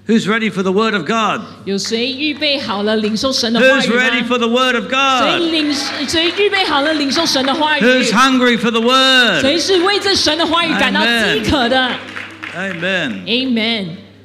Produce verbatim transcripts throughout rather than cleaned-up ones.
Who's ready for the word of God? 有谁预备好了领受神的话 Who's 语 ready 吗？ for the word of 谁 God? 领谁预备好了领受神的话语？ Who's hungry for the word? 谁是为这神的话语感到饥渴的 Amen. ？Amen。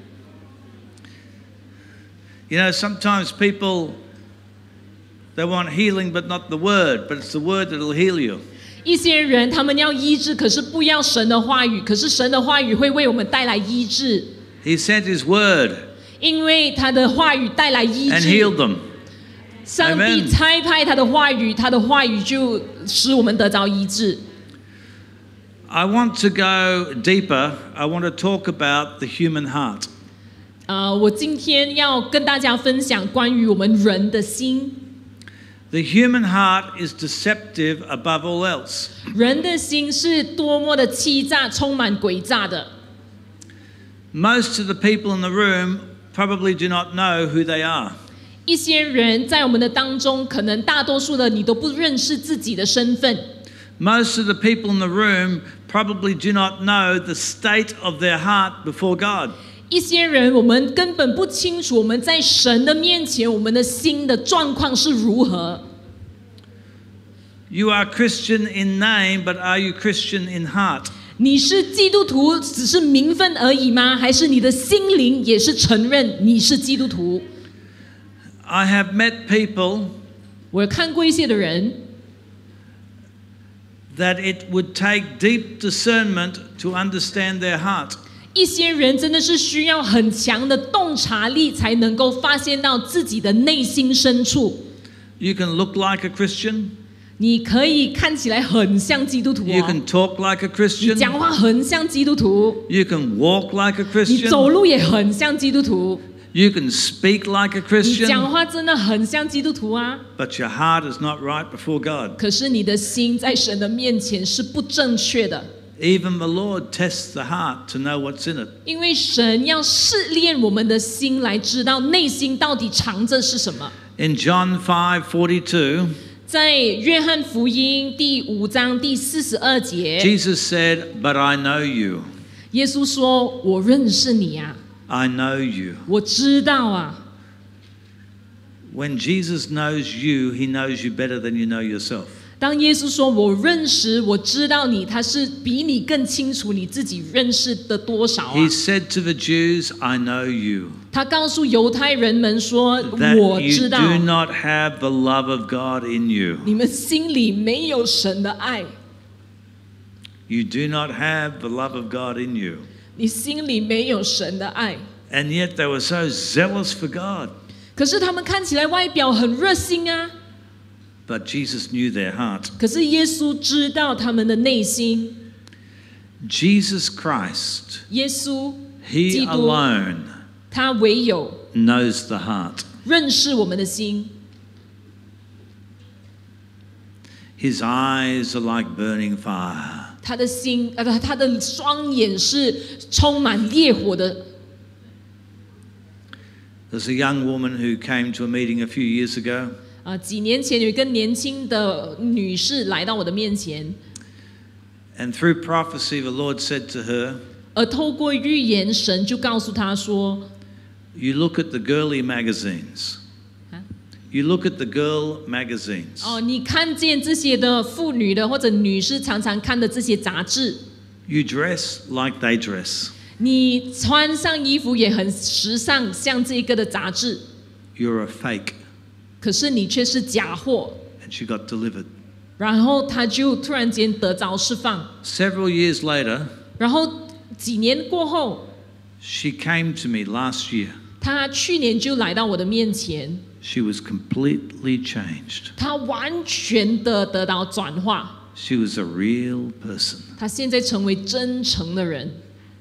You know, sometimes people, they want healing but not the word, but it's the word that will heal you. 一些人他们要医治，可是不要神的话语，可是神的话语会为我们带来医治。 He sent his word 因为他的话语带来医 and 治， healed them. 上帝 Amen. 差派他的话语，他的话语就使我们得着医治。 I want to go deeper. I want to talk about the human heart. 呃，我今天要跟大家分享关于我们人的心。 The human heart is deceptive above all else. 人的心是多么的欺诈，充满诡诈的。 Most of the people in the room probably do not know who they are. 一些人在我们的当中，可能大多数的你都不认识自己的身份。 Most of the people in the room probably do not know the state of their heart before God. 一些人我们根本不清楚我们在神的面前，我们的心的状况是如何。 You are Christian in name, but are you Christian in heart? 你是基督徒，只是名分而已吗？还是你的心灵也是承认你是基督徒？ I have met people 我有看过一些的人， that it would take deep discernment to understand their heart. 一些人真的是需要很强的洞察力，才能够发现到自己的内心深处。 You can look like a Christian. 你可以看起来很像基督徒 You 哦， can talk like a 你 Christian. 讲话很像基督徒， You can walk like a 你走 Christian. 路也很像基督徒， You can speak like a 你讲 Christian. 话真的很像基督徒啊。 But your heart is not right before God. 可是你的心在神的面前是不正确的， Even the Lord tests the heart to know what's in it. 因为神要试炼我们的心，来知道内心到底藏着是什么。 In John five forty-two, 在约翰福音第五章第四十二节， Jesus said, "But I know you. 耶稣说：“我认识你啊， I know you." 我知道啊。” When Jesus knows you, he knows you better than you know yourself. 当耶稣说我认识我知道你，他是比你更清楚你自己认识的多少啊 He said to the Jews, "I know you." 他告诉犹太人们说 That 我 you 知道 do not have the love of God in you. 你们心里没有神的爱， You do not have the love of God in you. 你心里没有神的爱。 And yet they were so zealous for God. 可是他们看起来外表很热心啊， But Jesus knew their heart. 可是耶稣知道他们的内心。 Jesus Christ, 耶稣 he 基督 alone 他唯有 knows the heart. 认识我们的心。 His eyes are like burning fire. 他的心，呃，他的双眼是充满烈火的。 There's a young woman who came to a meeting a few years ago. 啊，几年前有一个年轻的女士来到我的面前， And through prophecy, the Lord said to her, 而透过预言，神就告诉她说 "You look at the girly magazines. 啊 You look at the girl magazines. 哦，你看见这些的妇女的或者女士常常看的这些杂志， You dress like they dress. 你穿上衣服也很时尚，像这个的杂志， You're a fake." 可是你却是假货。 And she got delivered. 然后她就突然间得着释放。 Several years later, 然后几年过后， she came to me last year. 她去年就来到我的面前， She was completely changed. 她完全的得到转化， She was a real person. 她现在成为真诚的人。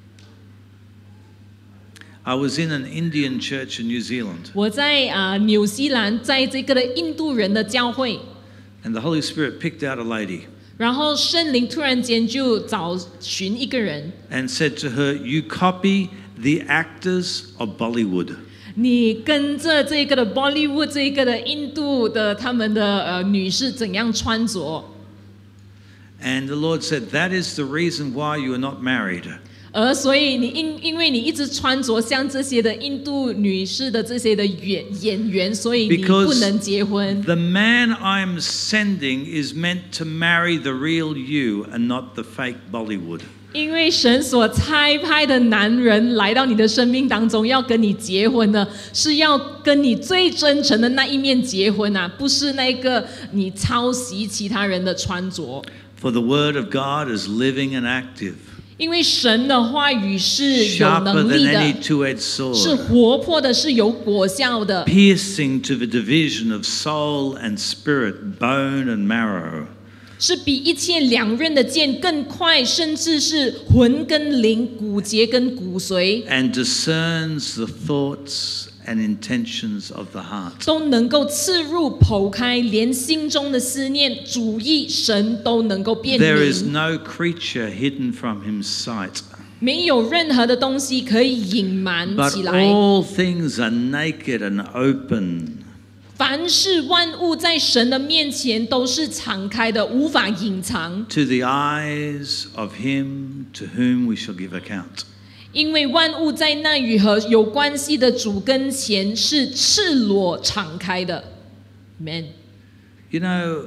I was in an Indian church in New Zealand, 我在啊、呃、纽西兰，在这个的印度人的教会， and the Holy Spirit picked out a lady 然后圣灵突然间就找寻一个人， and said to her, "You copy the actors of Bollywood." 你跟着这个的 Bollywood 这个的印度的他们的呃女士怎样穿着？ And the Lord said, "That is the reason why you are not married." 而所以你因因为你一直穿着像这些的印度女士的这些的演演员，所以你不能结婚。 The man I'm sending is meant to marry the real you and not the fake Bollywood. 因为神所差派的男人来到你的生命当中，要跟你结婚的，是要跟你最真诚的那一面结婚啊，不是那个你抄袭其他人的穿着。 For the word of God is living and active. 因为神的话语是有 Sharper 能 than 力 any 的， two-edged 是 sword. 活泼的，是有果效的， Piercing to the division of soul and spirit, bone and marrow. 是比一切两刃的剑更快，甚至是魂跟灵、骨节跟骨髓， And discerns the thoughts and intentions of the heart. 都能够刺入剖开，连心中的思念、主意，神都能够辨 There is 明。 no creature hidden from his sight, 没有任何的东西可以隐瞒 but 起来。 all things are naked and open. 凡是万物在神的面前都是敞开的，无法隐藏。 To the eyes of him to whom we shall give account. 因为万物在那与和有关系的主跟前是赤裸敞开的。Amen。 You know,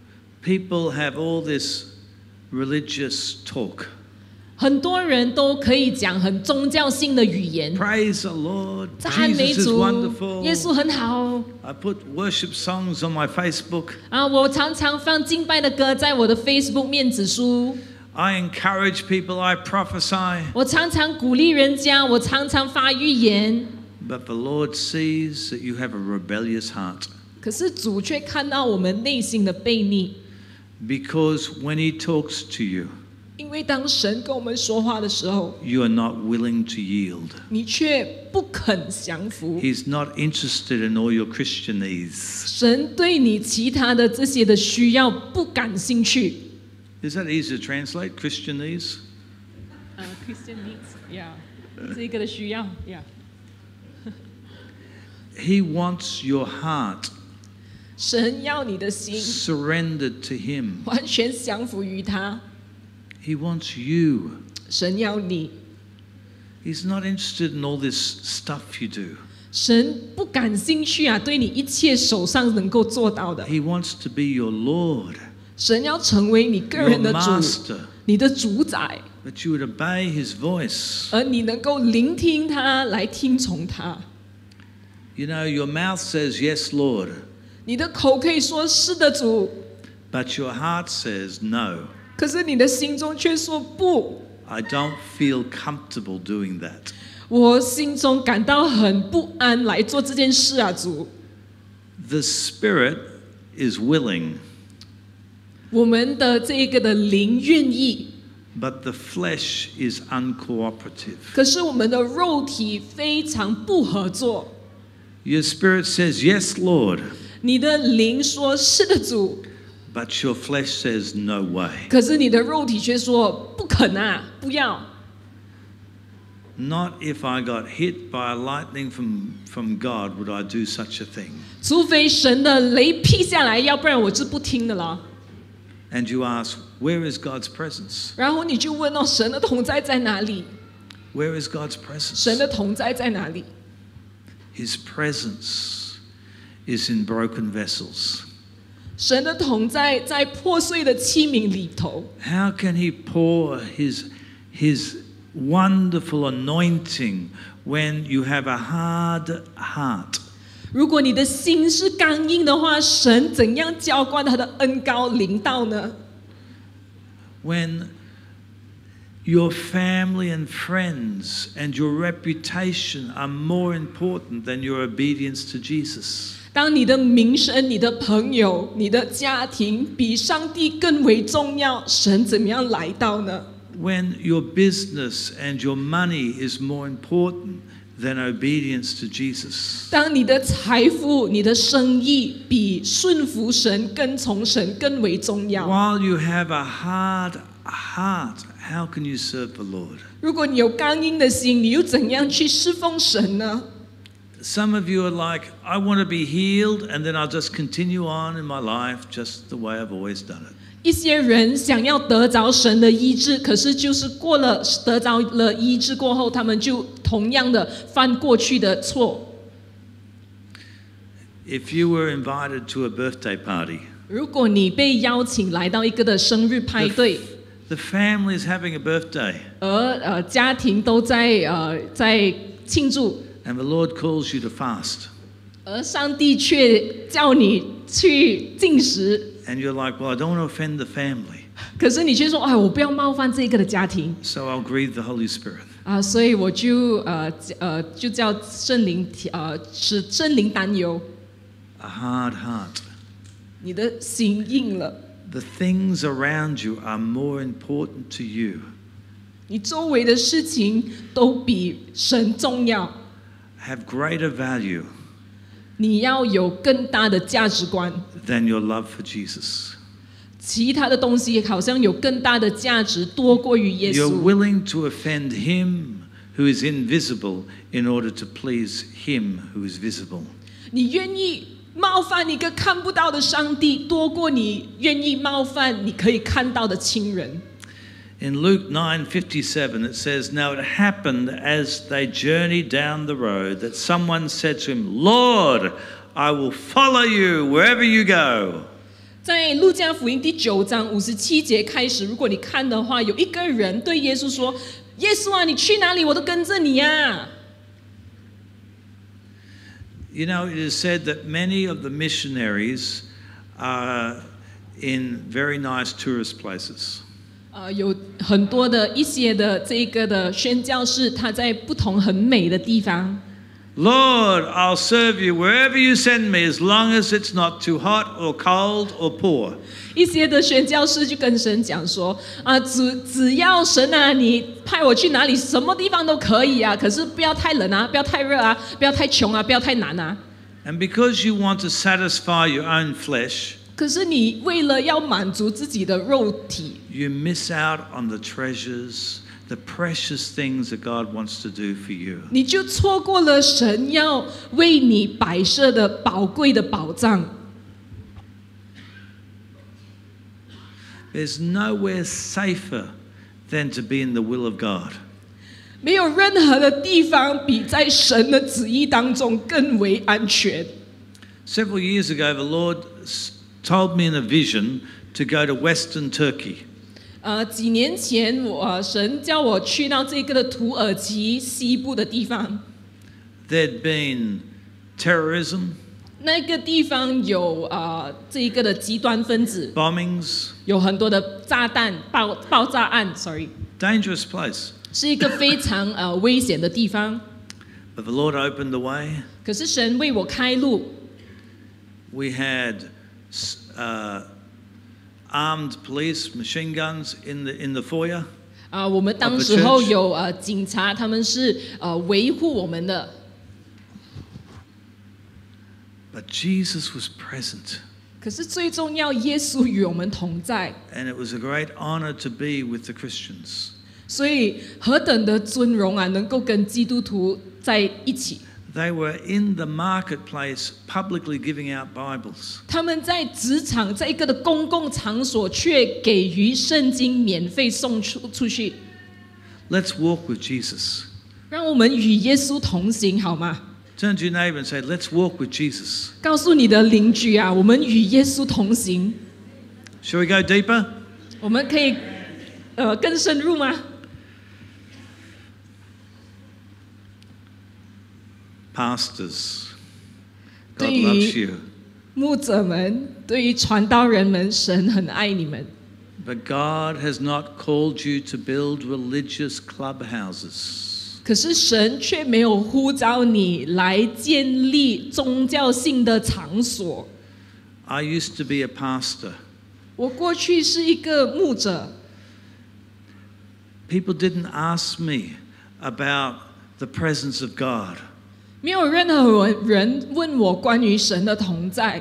people have all this religious talk. 很多人都可以讲很宗教性的语言， Praise the Lord. 赞美 Jesus is 主， wonderful. 耶稣很好 I put worship songs on my Facebook. 啊！我常常放敬拜的歌在我的 Facebook 面子书， I encourage people. I prophesy. 我常常鼓励人家，我常常发预言。 But the Lord sees that you have a rebellious heart. 可是主却看到我们内心的悖逆， Because when He talks to you, 因为当神跟我们说话的时候， you are not willing to yield. 你却不肯降服。 He's not interested in all your Christian needs. 神对你其他的这些的需要不感兴趣。 Is that easy to translate? Christian needs? 呃、uh, ，Christian needs， yeah， 这个的需要 ，yeah。 He wants your heart 神要你的心 surrendered to Him. 完全降服于他， He wants you. 神要你， He's not interested in all this stuff you do. 神不感兴趣啊，对你一切手上能够做到的， He wants to be your Lord, 神要成为你个 your 人的主， master, 你的主宰， that you would obey His voice. 而你能够聆听他，来听从他。 You know, your mouth says, Yes, Lord, 你的口可以说是的主， but your heart says, No, 可是你的心中却说不， I don't feel comfortable doing that. 我心中感到很不安，来做这件事啊，主。 The Spirit is willing, 我们的这个的灵愿意， but the flesh is uncooperative. 可是我们的肉体非常不合作。 Your spirit says, Yes, Lord, 你的灵说是的主， but your flesh says, No way. 可是你的肉体却说不肯啊，不要。 Not if I got hit by a lightning from, from God would I do such a thing. 除非神的雷劈下来，要不然我是不听的了。 And you ask, Where is God's presence? 然后你就问哦，神的同在在哪里？ Where is God's 神 presence? 的同在在哪里？ His presence is in broken vessels. 神的同在在破碎的器皿里头。 How can He pour His, his wonderful anointing when you have a hard heart? 如果你的心是刚硬的话，神怎样浇灌他的恩膏临到呢？ When your family and friends and your reputation are more important than your obedience to Jesus. 当你的名声、你的朋友、你的家庭比上帝更为重要，神怎么样来到呢？ When your business and your money is more important than obedience to Jesus. 当你的财富、你的生意比顺服神、跟从神更为重要。 While you have a hard heart, how can you serve the Lord? 如果你有刚硬的心，你又怎样去侍奉神呢？ Some of you are like, I want to be healed and then I'll just continue on in my life just the way I've always done it. 一些人想要得着神的医治，可是就是过了得着了医治过后，他们就同样的犯过去的错。 If you were invited to a birthday party, 如果你被邀请来到一个的生日派对， the family is having a birthday, 而呃家庭都在呃在庆祝， and the Lord calls you to fast, 而上帝却叫你去禁食。 and you're like, well, I don't want to offend the family, 可是你却说，哎，我不要冒犯这个的家庭 so I'll grieve the Holy Spirit. 啊，所以我就呃呃就叫圣灵呃使圣灵担忧， A hard heart. 你的心硬了， The things around you are more important to you 你周围的事情都比神重要， have greater value 你要有更大的价值观， than your love for Jesus. 其他的东西好像有更大的价值多过于耶 You're 稣。 willing to offend him who is invisible in order to please him who is visible. 你愿意冒犯一个看不到的上帝，多过你愿意冒犯你可以看到的亲人。 In Luke nine fifty-seven, it says, Now it happened as they journeyed down the road that someone said to him, Lord, I will follow you wherever you go. 在路加福音第九章五十七节开始，如果你看的话，有一个人对耶稣说：“耶稣啊，你去哪里，我都跟着你啊。” You know, it is said that many of the missionaries are in very nice tourist places. 呃，有很多的一些的这个的宣教士，他在不同很美的地方。 Lord, I'll serve you wherever you send me as long as it's not too hot or cold or poor. 一些的宣教士就跟神讲说：“啊，只只要神啊，你派我去哪里，什么地方都可以啊，可是不要太冷啊，不要太热啊，不要太穷啊，不要太难啊。” And because you want to satisfy your own flesh, 可是你为了要满足自己的肉体， you miss out on the treasures, the precious things that God wants to do for you. 你就错过了神要为你摆设的宝贵的宝藏。 There's nowhere safer than to be in the will of God. 没有任何的地方比在神的旨意当中更为安全。 Several years ago, the Lord told me in a vision to go to Western Turkey. 呃，几年前我、呃、神叫我去到这个的土耳其西部的地方， There'd been terrorism, 那个地方有呃这一个的极端分子， bombings, 有很多的炸弹爆爆炸案 ，sorry， dangerous place. 是一个非常呃危险的地方。 But the Lord opened the way. 可是神为我开路， We had uh, armed police, machine guns in the in the foyer. 啊、我们当 Of the 时候 church. 有呃警察，他们是呃维护我们的。 But Jesus was present, 可是最重要，耶稣与我们同在， and it was a great honor to be with the Christians. 所以何等的尊荣啊，能够跟基督徒在一起。 They were in the marketplace publicly giving out Bibles. 他们在职场这一个的公共场所，却给予圣经免费送出出去。 Let's walk with Jesus. 让我们与耶稣同行，好吗？ Turn to your neighbor and say, let's walk with Jesus. 告诉你的邻居啊，我们与耶稣同行。 Shall we go deeper? 我们可以呃更深入吗？ Pastors, 对 God 于 loves you. 牧者们，对于传道人们，神很爱你们。 But God has not called you to build religious clubhouses. 可是神却没有呼召你来建立宗教性的场所。 I used to be a pastor. 我过去是一个牧者， People didn't ask me about the presence of God. 没有任何人问我关于神的同在。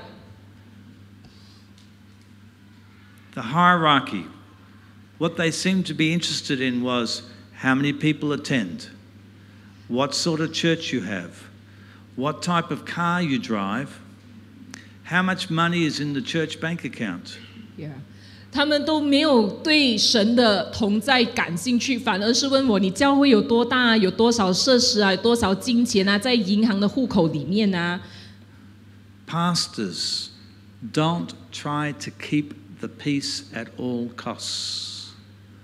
The hierarchy, what they seemed to be interested in was how many people attend, what sort of church you have, what type of car you drive, how much money is in the church bank account. Yeah. 他们都没有对神的同在感兴趣，反而是问我：你教会有多大啊？有多少设施啊？有多少金钱啊？在银行的户口里面啊？ Pastors, don't try to keep the peace at all costs.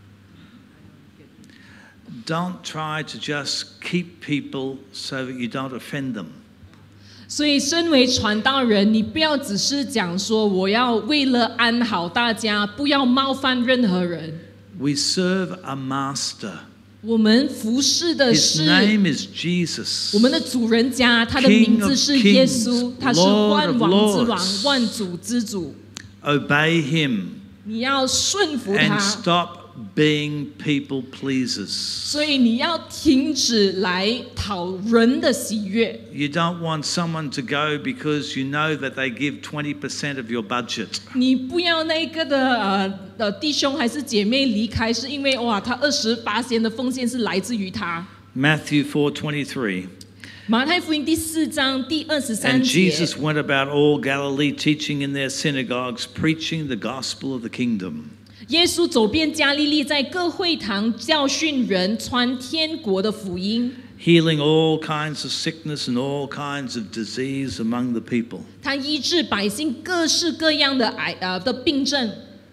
Don't try to just keep people so that you don't offend them. 所以，身为传道人，你不要只是讲说我要为了安好大家，不要冒犯任何人。 We serve a master. 我们服侍的 His 是 name is Jesus. 我们的主人家，他的 King 名 of 字是耶 kings, 稣，他是 Lord 万 of 王之王 lords. 万主之主。 Obey him 你要顺服 and 他， stop being people pleasers. 所以你要停止来讨人的喜悦。 You don't want someone to go because you know that they give twenty percent of your budget. 你不要那个的呃呃弟兄还是姐妹离开，是因为哇，他二十八仙的奉献是来自于他。 Matthew four twenty-three. 马太福音第四章第二十三 And 节。 Jesus went about all Galilee, teaching in their synagogues, preaching the gospel of the kingdom. 耶稣走遍加利利，在各会堂教训人，传天国的福音。 Healing all kinds of sickness and all kinds of disease among the people. 他医治百姓各式各样的癌呃的病症。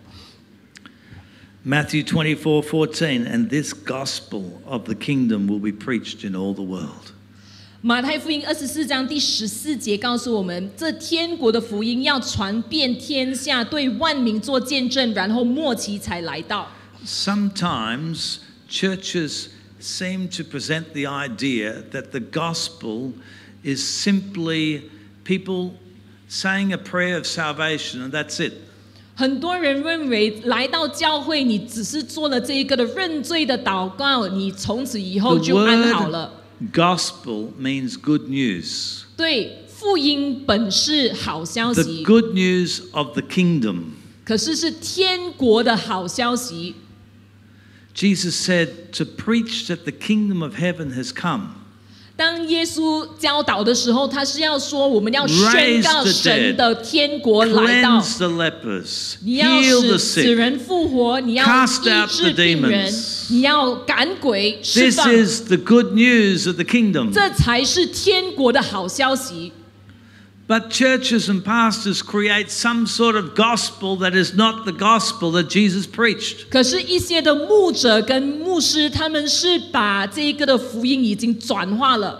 Matthew twenty-four fourteen. And this gospel of the kingdom will be preached in all the world. 马太福音二十四章第十四节告诉我们，这天国的福音要传遍天下，对万民做见证，然后末期才来到。 Sometimes churches seem to present the idea that the gospel is simply people saying a prayer of salvation and that's it. 很多人认为来到教会，你只是做了这一个的认罪的祷告，你从此以后 The 就安好了。 word gospel means good news. 对，福音本是好消 The 息， good news of the kingdom. 可是是天国的好消息。 Jesus said to preach that the kingdom of heaven has come. 当耶稣教导的时候，他是要说我们要宣告 Raise the 神的天国来到。 Cleanse the lepers. 你要 Heal 使 the 死 sick. 人复活，你要 Cast 医 out 治 the 病人 demons.， 你要赶鬼释 This 放， is the good news of the kingdom. 这才是天国的好消息。 But churches and pastors create some sort of gospel that is not the gospel that Jesus preached. 可是，一些的牧者跟牧师，他们是把这个的福音已经转化了。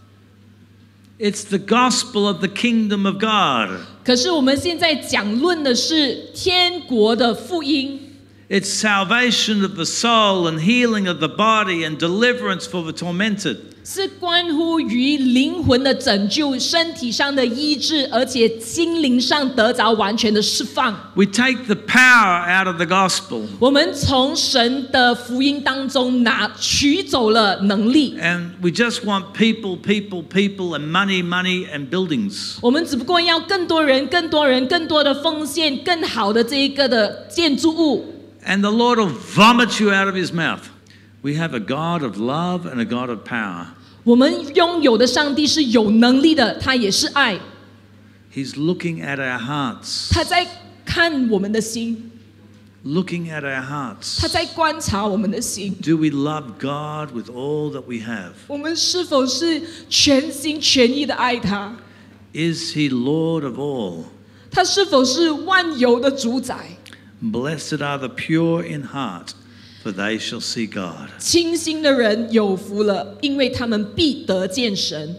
It's the gospel of the kingdom of God. 可是，我们现在讲论的是天国的福音。 It's salvation of the soul and healing of the body and deliverance for the tormented. 是关乎于灵魂的拯救、身体上的医治，而且心灵上得着完全的释放。 We take the power out of the gospel 我们从神的福音当中拿取走了能力， and we just want people, people, people and money, money and buildings. 我们只不过要更多人、更多人、更多的奉献，更好的这一个的建筑物。 And the Lord will vomit you out of his mouth. We have a God of love and a God of power. 我们拥有的上帝是有能力的，他也是爱， He's looking at our hearts. 他在看我们的心， Looking at our hearts. 他在观察我们的心。 Do we love God with all that we have? 我们是否是全心全意的爱他？ Is he Lord of all? 他是否是万有的主宰？ Blessed are the pure in heart, for they shall see God. 清心的人有福了，因为他们必得见神。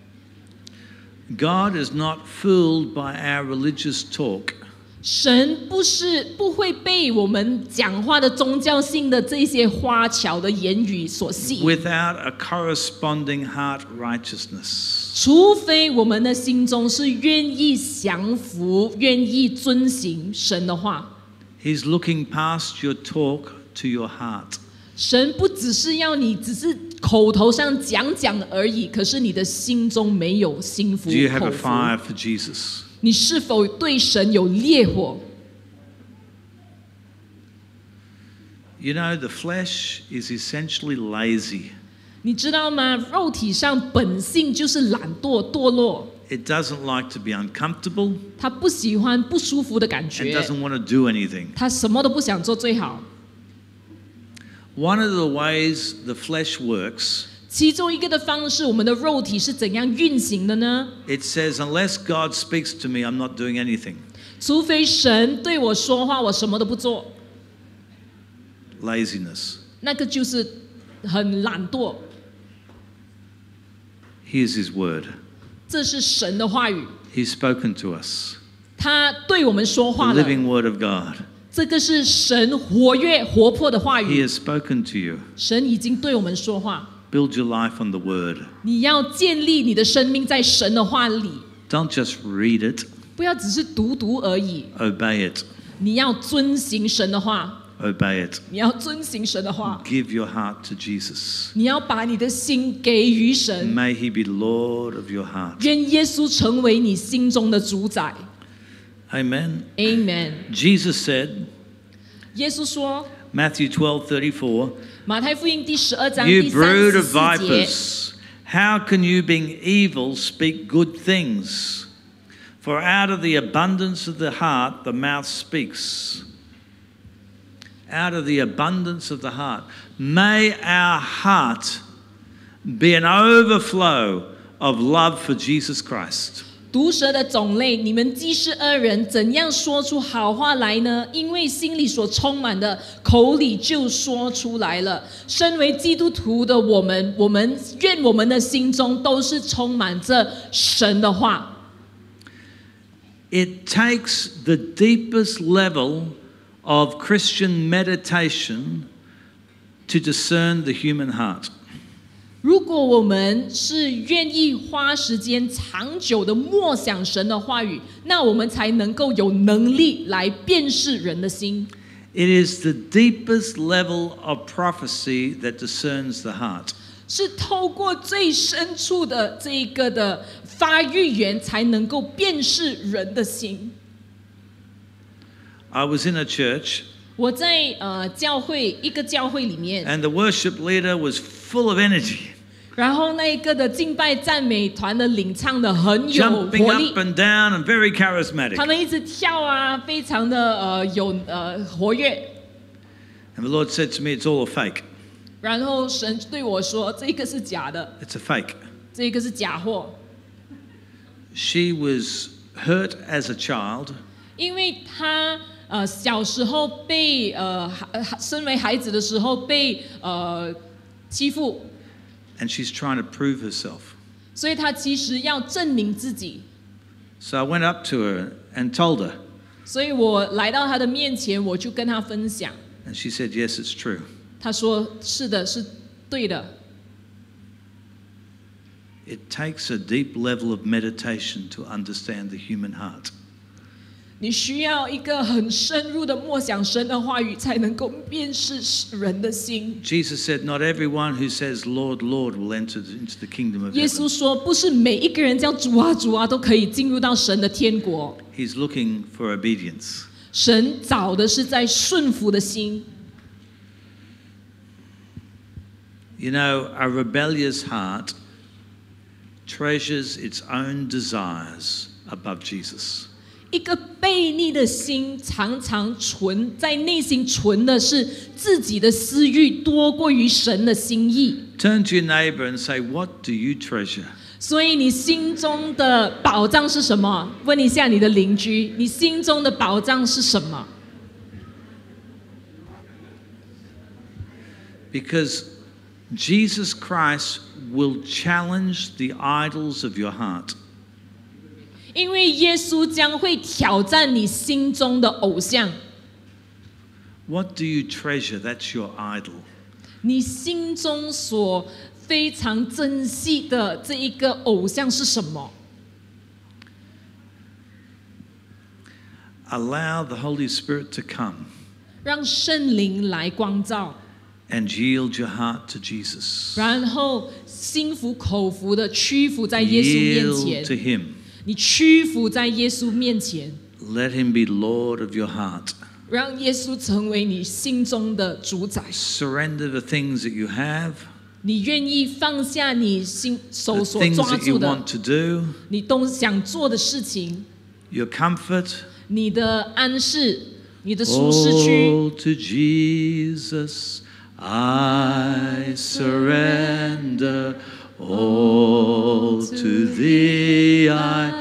God is not fooled by our religious talk. 神不是不会被我们讲话的宗教性的这些花巧的言语所吸引， Without a corresponding heart righteousness. 除非我们的心中是愿意降服、愿意遵行神的话。 He's looking past your talk to your heart. 神不只是要你只是口头上讲讲而已，可是你的心中没有心服 Do you have 口 a 服。 fire for Jesus? 你是否对神有烈火？ You know, the flesh is essentially lazy. 你知道吗？肉体上本性就是懒惰、堕落。 It doesn't like to be uncomfortable 他不喜欢不舒服的感 and 觉， doesn't want to do anything. 他什么都不想做最好。 One of the ways the flesh works, 其中一个的方式，我们的肉体是怎样运行的呢？ it says, unless God speaks to me, I'm not doing anything. 除非神对我说话，我什么都不做。 Laziness. 那个就是很懒惰。 Here's his word. 这是神的话语， He's spoken to us. 他对我们说 The 话了。 living word of God. 这个是神活跃活泼的话 He 语， has spoken to you. 神已经对我们说话。 Build your life on the word. 你要建立你的生命在神的话里， Don't just read it, 不要只是读读而已。 obey it. 你要遵行神的话， Obey it. 你要遵行神的话， Give your heart to Jesus. 你要把你的心给予神。 May he be Lord of your heart. 愿耶稣成为你心中的主宰。 Amen. Amen。 Jesus said, 耶稣说， Matthew twelve thirty-four, 马太福音第十二章 You 第三 brood 十 of 四节。 vipers, how can you, being evil, speak good things? For out of the abundance of the heart, the mouth speaks. Out of the abundance of the heart. May our heart be an overflow of love for Jesus Christ. 毒蛇的种类，你们既是恶人，怎样说出好话来呢？因为心里所充满的，口里就说出来了。身为基督徒的我们，我们愿我们的心中都是充满着神的话。 It takes the deepest level of Christian meditation to discern the human heart. 如果我们是愿意花时间长久的默想神的话语，那我们才能够有能力来辨识人的心。 It is the deepest level of prophecy that discerns the heart. 是透过最深处的这一个的发育源，才能够辨识人的心。 I was in a church 我在呃教会一个教会里面， and the worship leader was full of energy, 然后那一个的敬拜赞美团的领唱的很有 jumping 活 up 力， and down and very charismatic. 他们一直跳啊，非常的呃有呃活跃。 And the Lord said to me, it's all a fake. 然后神对我说：“这个是假的， It's a fake. 这个是假货。” She was hurt as a child. 因为他呃小时候被呃孩身为孩子的时候被呃欺负， And she's trying to prove herself. 所以他其实要证明自己。 So I went up to her and told her. 所以我来到他的面前，我就跟他分享。 And she said, yes, it's true. 他说：“是的，是对的。” It takes a deep level of meditation to understand the human heart. 你需要一个很深入的默想神的话语，才能够辨识人的心。 Jesus said, not everyone who says, Lord, Lord, will enter into the kingdom of 耶稣 heaven. 说：“不是每一个人叫主啊主啊都可以进入到神的天国。 He's looking for obedience. 神找的是在顺服的心。” You know, a rebellious heart treasures its own desires above Jesus. 一个悖逆的心，常常存在内心存的是自己的私欲，多过于神的心意。 Turn to your neighbor and say, what do you treasure? 所以你心中的宝藏是什么？问一下你的邻居，你心中的宝藏是什么？ Because Jesus Christ will challenge the idols of your heart. 因为耶稣将会挑战你心中的偶像。 What do you treasure? That's your idol. 你心中所非常珍惜的这一个偶像是什么？ Allow the Holy Spirit to come 让圣灵来光照， and yield your heart to Jesus. 然后心服口服的屈服在耶稣面 Yield to 前。 Him. 你屈服在耶稣面前， Let Him be Lord of your heart. 让耶稣成为你心中的主宰。 Surrender the things that you have. 你愿意放下你心 the 手所 things 抓 that you 住的， want to do, 你都想做的事情， your comfort. 你的安适，你的舒适区。 All to Jesus I surrender. All to Thee I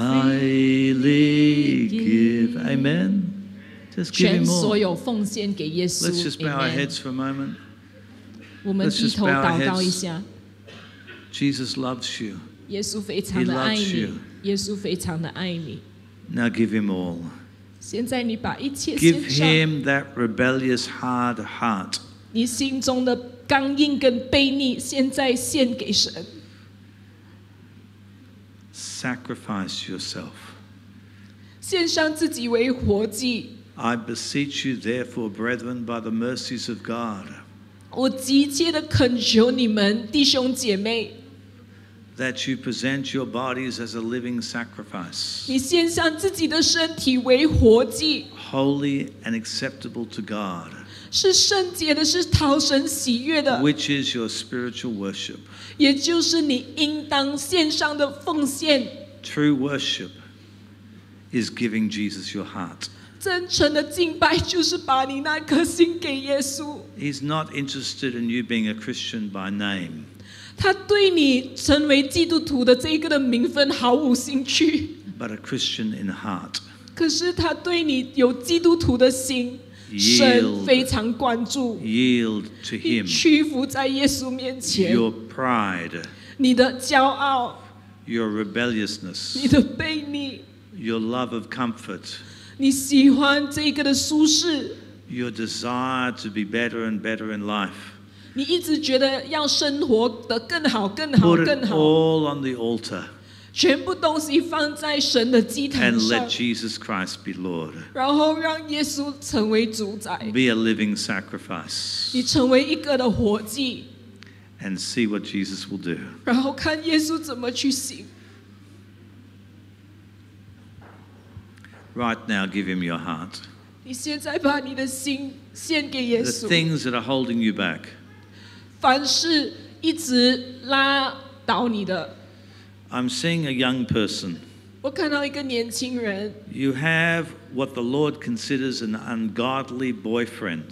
highly give. Amen. Just give 全 Him 所 more. 有奉献给耶稣。 Let's just bow our Amen heads for a moment. 我们 Let's 低 just 头 bow our 祷告一 heads. 下。 Jesus loves you. 耶稣非常的爱 He loves 你 you.， 耶稣非常的爱你。 Now give Him all. 现在你把一切 Give 献上， Him that rebellious hard heart. 你心中的刚硬跟悖逆，现在献给神。 Sacrifice yourself. 献上自己为活祭。 I beseech you, therefore, brethren, by the mercies of God, 我急切的恳求你们弟兄姐妹， that you present your bodies as a living sacrifice, 你献上自己的身体为活祭， holy and acceptable to God, 是圣洁的，是讨神喜悦的， which is your spiritual worship. 也就是你应当献上的奉献。 True worship is giving Jesus your heart. 真诚的敬拜就是把你那颗心给耶稣。 He's not interested in you being a Christian by name. 他对你成为基督徒的这一个的名分毫无兴趣， but a Christian in heart. 可是他对你有基督徒的心， Yield. 神非常关注。 Yield to 你 Him 屈服在耶稣面前， your pride, 你的骄傲， your rebelliousness, 你的悖逆， your love of comfort, 你喜欢这个的舒适， your desire to be better and better in life. 你一直觉得要生活的更好、更好、 Put 更 it 好， all on the altar 全部东西放在神的祭坛 and 上 let，Jesus Christ be Lord. 然后让耶稣成为主宰， Be a living sacrifice 你成为一个的活祭， and see what Jesus will do. 然后看耶稣怎么去行。 Right now, give Him your heart. 你现在把你的心献给耶 The 稣， things that are holding you back, 凡是一直拉倒你的。 I'm seeing a young person. 我看到一个年轻人， You have what the Lord considers an ungodly boyfriend,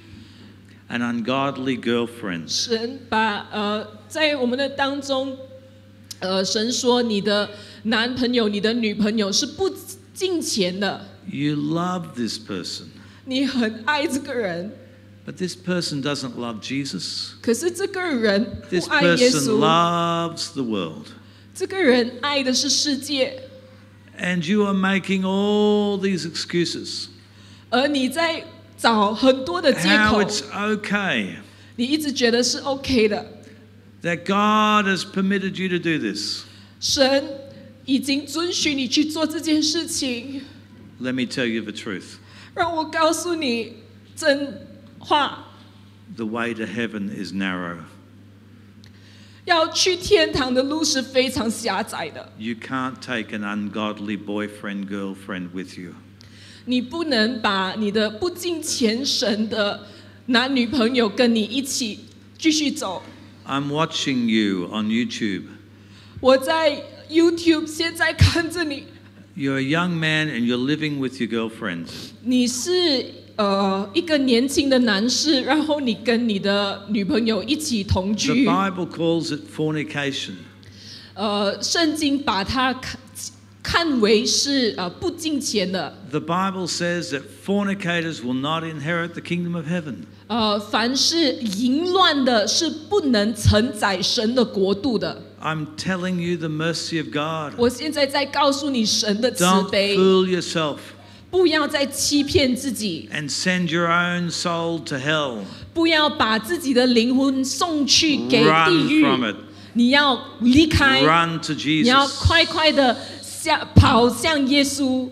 an ungodly girlfriend. 神把呃在我们的当中，呃神说你的男朋友、你的女朋友是不敬虔的， You love this person, 你很爱这个人， but this person doesn't love Jesus. 可是这个人 This 不爱耶 person 稣， loves the world. 这个人爱的是世界， And you are making all these excuses. 而你在找很多的借 How 口， it's okay 你一直觉得是 OK 的， that God has permitted you to do this. 神已经准许你去做这件事情。 Let me tell you the truth. 让我告诉你真话， The way to heaven is narrow. 要去天堂的路是非常狭窄的， You can't take an ungodly boyfriend, girlfriend with you. 你不能把你的不敬虔神的男女朋友跟你一起继续走。 I'm watching you on YouTube. 我在 YouTube 现在看着你， You're a young man and you're living with your girlfriend. 你是呃一个年轻的男士，然后你跟你的女朋友一起同 The 居。 Bible calls it fornication. 呃，圣经把它看看为是呃不敬虔的。 The Bible says that fornicators will not inherit the kingdom of heaven. 呃，凡是淫乱的，是不能承载神的国度的。 I'm telling you the mercy of God. 我现在在告诉你神的慈 Don't 悲， fool yourself 不要再欺骗自己， and send your own soul to hell. 不要把自己的灵魂送去给 Run 地狱。 from it. 你要离开， Run to 你要 Jesus. 快快的向跑向耶稣。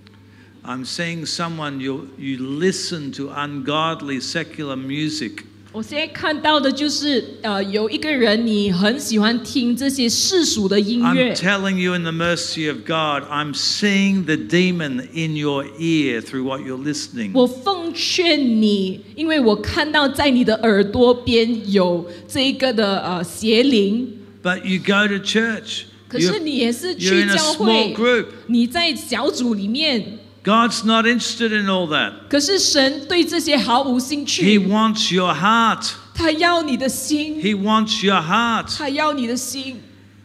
I'm seeing someone, you, you listen to ungodly secular music 我现在看到的就是，呃，有一个人你很喜欢听这些世俗的音乐。 I'm telling you in the mercy of God, I'm seeing the demon in your ear through what you're listening. 我奉劝你，因为我看到在你的耳朵边有这一个的呃邪灵。 But you go to church. 可是你也是 You're 去 in a 教 small 会， group. 你在小组里面。 God's not interested in all that. 可是神对这些毫无兴 He 趣， wants your heart. 他要你的心， He wants your heart. 他要你的心。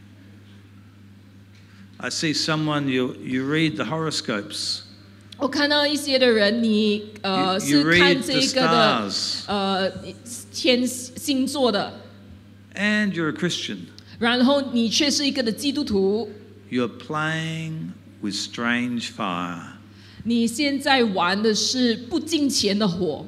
I see someone, you, you read the horoscopes. 我看到一些的人，你呃 You- you 是看 read 这 the 个的 stars. 呃天星座的， And you're a Christian. 然后你却是一个的基督徒， You're playing with strange fire. 你现在玩的是不敬虔的火。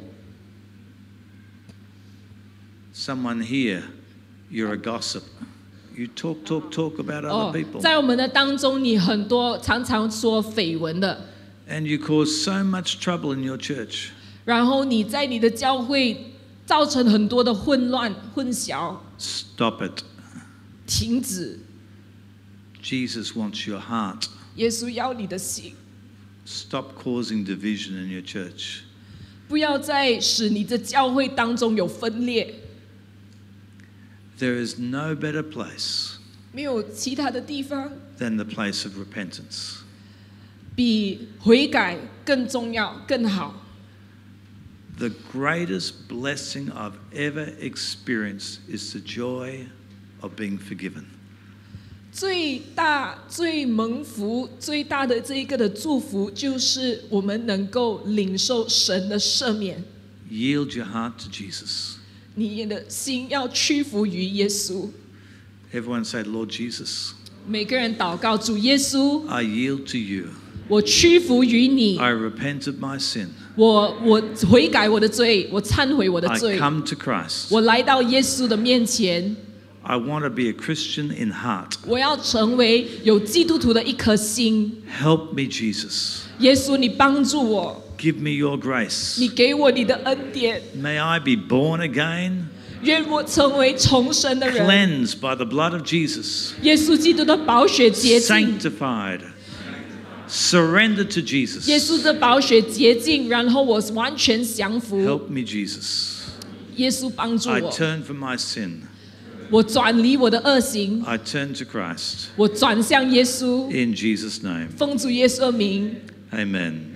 Someone here, you're a gossip. You talk, talk, talk about 哦 other，people. 在我们的当中，你很多常常说绯闻的， And you cause so much trouble in your church. 然后你在你的教会造成很多的混乱、混淆。 Stop it. 停止， Jesus wants your heart. 耶稣要你的心， Stop causing division in your church. 不要再使你的教会当中有分裂。 There is no better place 没有其他的地方 than the place of repentance. 比悔改更重要、更好。 The greatest blessing I've ever experienced is the joy of being forgiven. 最大、最蒙福、最大的这一个的祝福，就是我们能够领受神的赦免。 Yield your heart to Jesus. 你的心要屈服于耶稣。 Everyone say, Lord Jesus, 每个人祷告，主耶稣， I yield to you. 我屈服于你， I repent of my sin. 我我悔改我的罪，我忏悔我的 I 罪， come to Christ. 我来到耶稣的面前。 I want to be a Christian in heart. 我要成为有基督徒的一颗心。 Help me, Jesus. 耶稣，你帮助我， Give me your grace. 你给我你的恩典， May I be born again, 愿我成为重生的人。 cleansed by the blood of Jesus, 耶稣基督的宝血洁净， sanctified, surrendered to 耶 Jesus. 稣的宝血洁净，然后我完全降服。 Help me, Jesus. 耶稣帮助 I 我， turn from my sin. 我转离我的恶行， I turn to Christ. 我转向耶稣， In Jesus' name. 奉主耶稣的名。 Amen.